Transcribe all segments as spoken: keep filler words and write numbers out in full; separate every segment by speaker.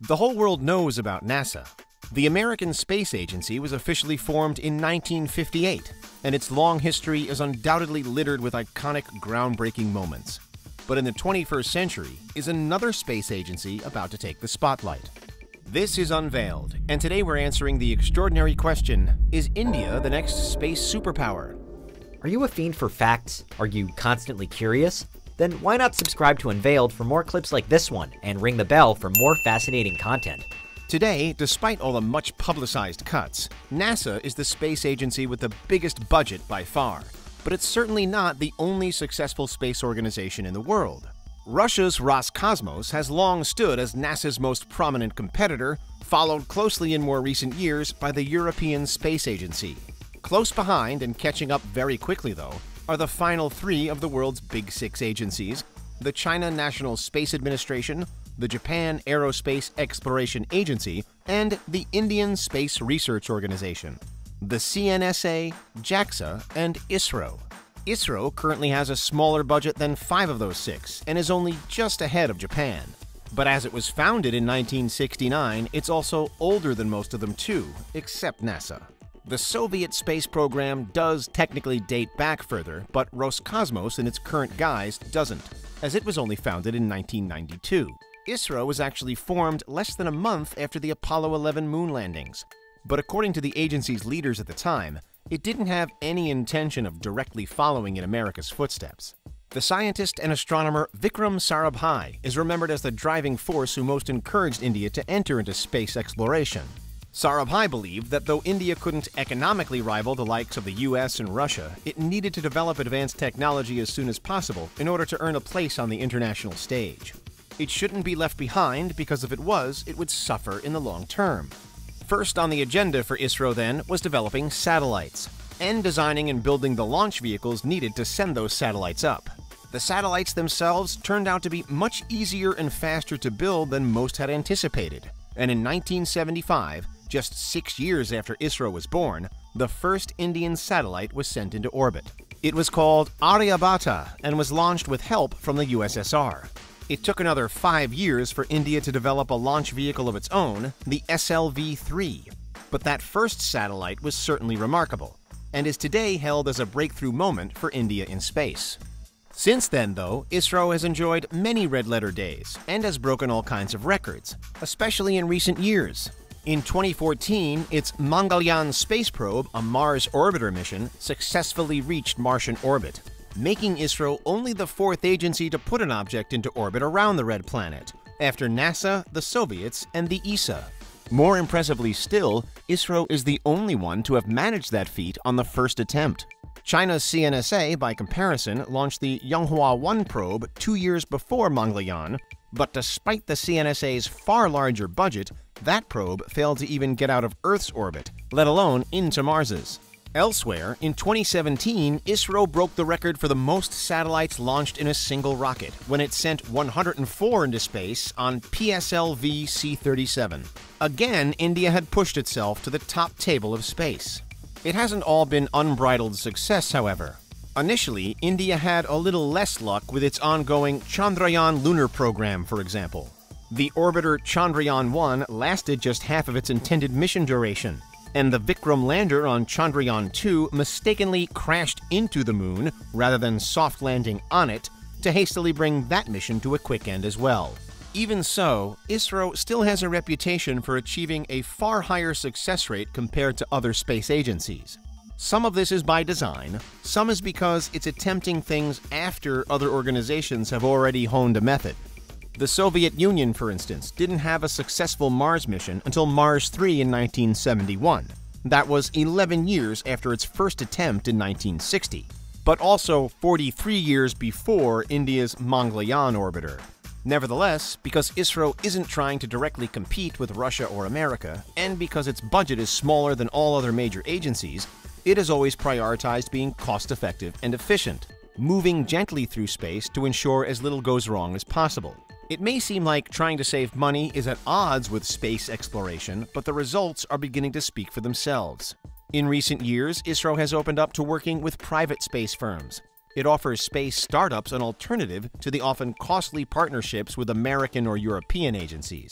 Speaker 1: The whole world knows about NASA. The American Space Agency was officially formed in nineteen fifty-eight, and its long history is undoubtedly littered with iconic, groundbreaking moments. But in the twenty-first century is another space agency about to take the spotlight. This is Unveiled, and today we're answering the extraordinary question, is India the next space superpower?
Speaker 2: Are you a fiend for facts? Are you constantly curious? Then why not subscribe to Unveiled for more clips like this one and ring the bell for more fascinating content.
Speaker 1: Today, despite all the much publicized cuts, NASA is the space agency with the biggest budget by far. But it's certainly not the only successful space organization in the world. Russia's Roscosmos has long stood as NASA's most prominent competitor, followed closely in more recent years by the European Space Agency. Close behind and catching up very quickly, though, are the final three of the world's big six agencies: the China National Space Administration, the Japan Aerospace Exploration Agency, and the Indian Space Research Organization. The C N S A, JAXA, and ISRO. ISRO currently has a smaller budget than five of those six and is only just ahead of Japan. But as it was founded in nineteen sixty-nine, it's also older than most of them too, except NASA. The Soviet space program does technically date back further, but Roscosmos in its current guise doesn't, as it was only founded in nineteen ninety-two. ISRO was actually formed less than a month after the Apollo eleven moon landings. But according to the agency's leaders at the time, it didn't have any intention of directly following in America's footsteps. The scientist and astronomer Vikram Sarabhai is remembered as the driving force who most encouraged India to enter into space exploration. Sarabhai believed that though India couldn't economically rival the likes of the U S and Russia, it needed to develop advanced technology as soon as possible in order to earn a place on the international stage. It shouldn't be left behind because if it was, it would suffer in the long term. First on the agenda for ISRO then was developing satellites, and designing and building the launch vehicles needed to send those satellites up. The satellites themselves turned out to be much easier and faster to build than most had anticipated, and in nineteen seventy-five, just six years after ISRO was born, the first Indian satellite was sent into orbit. It was called Aryabhata and was launched with help from the U S S R. It took another five years for India to develop a launch vehicle of its own, the S L V three. But that first satellite was certainly remarkable, and is today held as a breakthrough moment for India in space. Since then, though, ISRO has enjoyed many red-letter days and has broken all kinds of records, especially in recent years. In twenty fourteen, its Mangalyaan space probe, a Mars orbiter mission, successfully reached Martian orbit, making ISRO only the fourth agency to put an object into orbit around the red planet, after NASA, the Soviets, and the E S A. More impressively still, ISRO is the only one to have managed that feat on the first attempt. China's C N S A, by comparison, launched the Yanghua one probe two years before Mangalyaan, but despite the C N S A's far larger budget, that probe failed to even get out of Earth's orbit, let alone into Mars's. Elsewhere, in twenty seventeen, ISRO broke the record for the most satellites launched in a single rocket, when it sent one hundred four into space on P S L V C thirty-seven. Again, India had pushed itself to the top table of space. It hasn't all been unbridled success, however. Initially, India had a little less luck with its ongoing Chandrayaan lunar program, for example. The orbiter Chandrayaan one lasted just half of its intended mission duration, and the Vikram lander on Chandrayaan two mistakenly crashed into the moon rather than soft landing on it to hastily bring that mission to a quick end as well. Even so, ISRO still has a reputation for achieving a far higher success rate compared to other space agencies. Some of this is by design, some is because it's attempting things after other organizations have already honed a method. The Soviet Union, for instance, didn't have a successful Mars mission until Mars three in nineteen seventy-one. That was eleven years after its first attempt in nineteen sixty, but also forty-three years before India's Mangalyaan orbiter. Nevertheless, because ISRO isn't trying to directly compete with Russia or America, and because its budget is smaller than all other major agencies, it has always prioritized being cost-effective and efficient, moving gently through space to ensure as little goes wrong as possible. It may seem like trying to save money is at odds with space exploration, but the results are beginning to speak for themselves. In recent years, ISRO has opened up to working with private space firms. It offers space startups an alternative to the often costly partnerships with American or European agencies.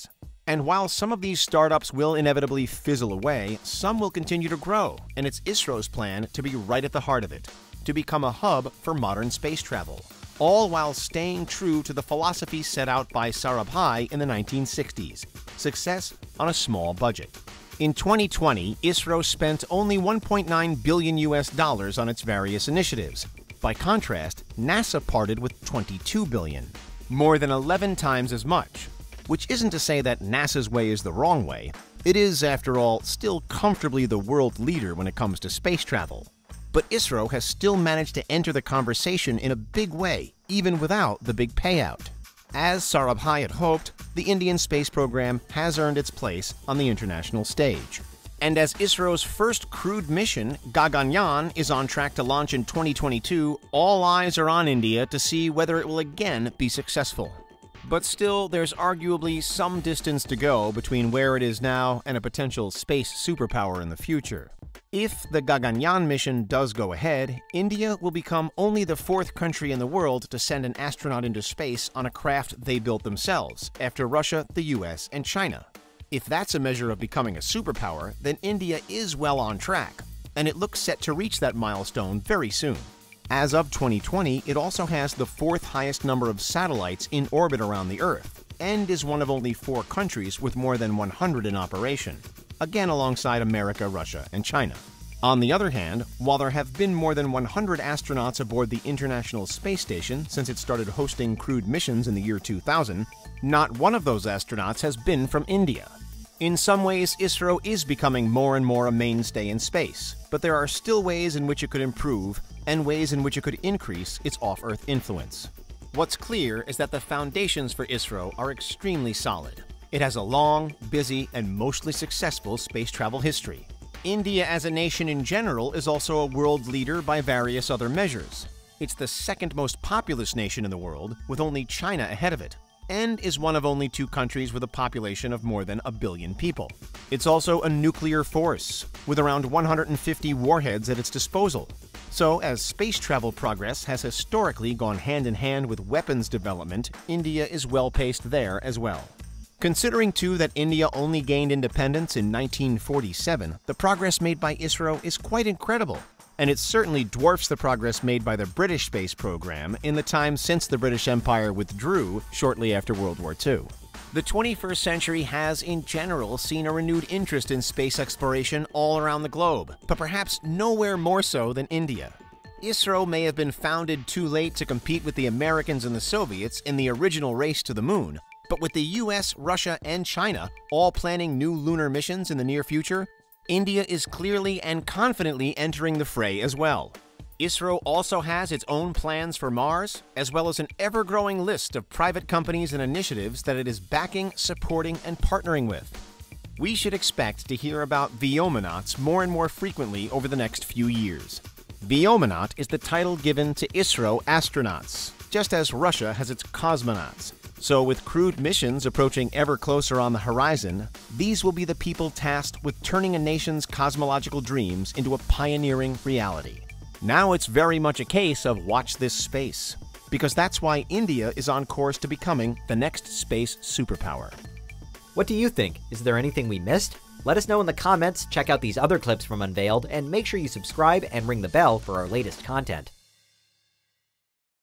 Speaker 1: And while some of these startups will inevitably fizzle away, some will continue to grow, and it's ISRO's plan to be right at the heart of it, to become a hub for modern space travel, all while staying true to the philosophy set out by Sarabhai in the nineteen sixties, success on a small budget. In twenty twenty, ISRO spent only one point nine billion U S dollars on its various initiatives. By contrast, NASA parted with twenty-two billion dollars, more than eleven times as much. Which isn't to say that NASA's way is the wrong way. It is, after all, still comfortably the world leader when it comes to space travel. But ISRO has still managed to enter the conversation in a big way, even without the big payout. As Sarabhai had hoped, the Indian space program has earned its place on the international stage. And as ISRO's first crewed mission, Gaganyaan, is on track to launch in twenty twenty-two, all eyes are on India to see whether it will again be successful. But still, there's arguably some distance to go between where it is now and a potential space superpower in the future. If the Gaganyaan mission does go ahead, India will become only the fourth country in the world to send an astronaut into space on a craft they built themselves, after Russia, the U S, and China. If that's a measure of becoming a superpower, then India is well on track, and it looks set to reach that milestone very soon. As of twenty twenty, it also has the fourth highest number of satellites in orbit around the Earth, and is one of only four countries with more than one hundred in operation, again alongside America, Russia, and China. On the other hand, while there have been more than one hundred astronauts aboard the International Space Station since it started hosting crewed missions in the year two thousand, not one of those astronauts has been from India. In some ways, ISRO is becoming more and more a mainstay in space, but there are still ways in which it could improve and ways in which it could increase its off-Earth influence. What's clear is that the foundations for ISRO are extremely solid. It has a long, busy, and mostly successful space travel history. India as a nation in general is also a world leader by various other measures. It's the second most populous nation in the world, with only China ahead of it, and is one of only two countries with a population of more than a billion people. It's also a nuclear force, with around one hundred fifty warheads at its disposal. So, as space travel progress has historically gone hand in hand with weapons development, India is well-paced there as well. Considering, too, that India only gained independence in nineteen forty-seven, the progress made by ISRO is quite incredible, and it certainly dwarfs the progress made by the British space program in the time since the British Empire withdrew shortly after World War Two. The twenty-first century has, in general, seen a renewed interest in space exploration all around the globe, but perhaps nowhere more so than India. ISRO may have been founded too late to compete with the Americans and the Soviets in the original race to the moon, but with the U S, Russia, and China all planning new lunar missions in the near future, India is clearly and confidently entering the fray as well. ISRO also has its own plans for Mars, as well as an ever-growing list of private companies and initiatives that it is backing, supporting, and partnering with. We should expect to hear about Vyomanauts more and more frequently over the next few years. Vyomonaut is the title given to ISRO astronauts, just as Russia has its cosmonauts. So with crewed missions approaching ever closer on the horizon, these will be the people tasked with turning a nation's cosmological dreams into a pioneering reality. Now it's very much a case of watch this space, because that's why India is on course to becoming the next space superpower.
Speaker 2: What do you think? Is there anything we missed? Let us know in the comments, check out these other clips from Unveiled, and make sure you subscribe and ring the bell for our latest content.